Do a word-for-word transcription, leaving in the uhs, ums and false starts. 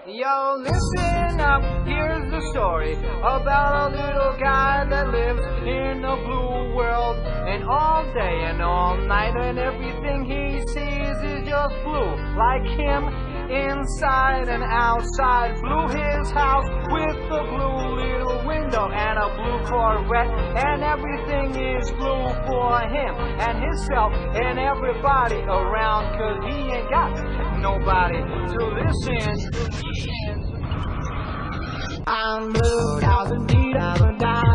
Yo, listen up, here's the story about a little guy that lives in a blue world. And all day and all night and everything he sees is just blue. Like him, inside and outside. Blue his house with a blue little window and a blue Corvette. And everything is blue for him and himself and everybody around. Cause he ain't got nobody to listen. I'm blue, thousand feet up and down.